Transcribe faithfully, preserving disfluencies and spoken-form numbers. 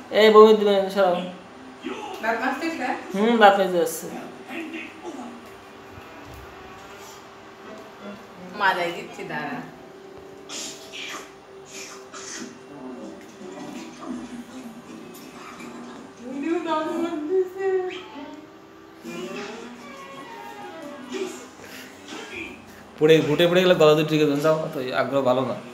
এই বমি দিবে সরাও। বাপ আসতেছে? হুম বাপ মেজে যাচ্ছে। মারাই দিচ্ছি দাঁড়া। পড়ে ঘুটে পড়ে গেলে গলা দুটো ঠিক আছে, যাও তো আগ্রহ ভালো না।